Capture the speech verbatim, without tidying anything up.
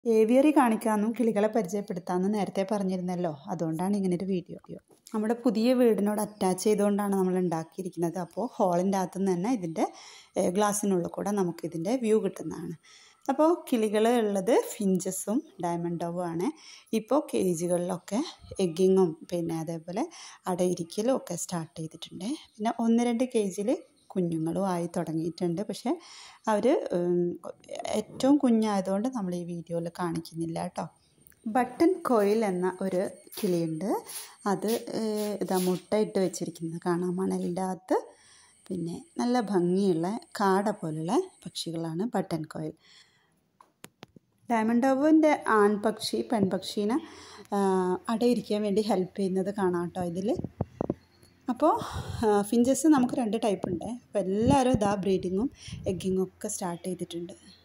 Aviary കാണിക്കാമെന്നും കിളികളെ പരിചയപ്പെടുത്താമെന്നും നേരത്തെ പറഞ്ഞിരുന്നല്ലോ. അതുകൊണ്ടാണ് ഇങ്ങനൊരു വീഡിയോ. നമ്മുടെ പുതിയ വീടിനോട് അറ്റാച്ച് ചെയ്തുകൊണ്ടാണ് നമ്മൾ ഉണ്ടാക്കിയിരിക്കുന്നത്. അപ്പോൾ ഹോളിൻ്റെ അകത്തു നിന്ന് തന്നെ ഇതിൻ്റെ ഗ്ലാസ്സിനുള്ളിൽ കൂടെ നമുക്കിതിൻ്റെ വ്യൂ കിട്ടുന്നതാണ്. അപ്പോൾ കിളികൾ ഉള്ളത് ഫിഞ്ചസും ഡയമണ്ട് ഡോവും ആണ്. ഇപ്പോൾ കേജുകളിലൊക്കെ എഗ്ഗിങ്ങും പിന്നെ അതേപോലെ അടയിരിക്കലും ഒക്കെ സ്റ്റാർട്ട് ചെയ്തിട്ടുണ്ട്. പിന്നെ ഒന്ന് രണ്ട് കേജിൽ കുഞ്ഞുങ്ങളും ആയി തുടങ്ങിയിട്ടുണ്ട്. പക്ഷേ അവർ ഏറ്റവും കുഞ്ഞായതുകൊണ്ട് നമ്മൾ ഈ വീഡിയോയിൽ കാണിക്കുന്നില്ല കേട്ടോ. ബട്ടൺ കോയിൽ എന്ന ഒരു കിളിയുണ്ട്. അത് ഇതാ മുട്ട ഇട്ട് വെച്ചിരിക്കുന്നത് കാണാം മണലിൻ്റെ അകത്ത്. പിന്നെ നല്ല ഭംഗിയുള്ള കാട പോലുള്ള പക്ഷികളാണ് ബട്ടൺ കോയിൽ. ഡയമണ്ട് ഡോവിൻ്റെ ആൺപക്ഷി പെൺപക്ഷീനെ അടയിരിക്കാൻ വേണ്ടി ഹെൽപ്പ് ചെയ്യുന്നത് കാണാം കേട്ടോ ഇതിൽ. അപ്പോൾ ഫിഞ്ചസ് നമുക്ക് രണ്ട് ടൈപ്പ് ഉണ്ട്. അപ്പോൾ എല്ലാവരും ഇതാ ബ്രീഡിങ്ങും എഗ്ഗിങ്ങും ഒക്കെ സ്റ്റാർട്ട് ചെയ്തിട്ടുണ്ട്.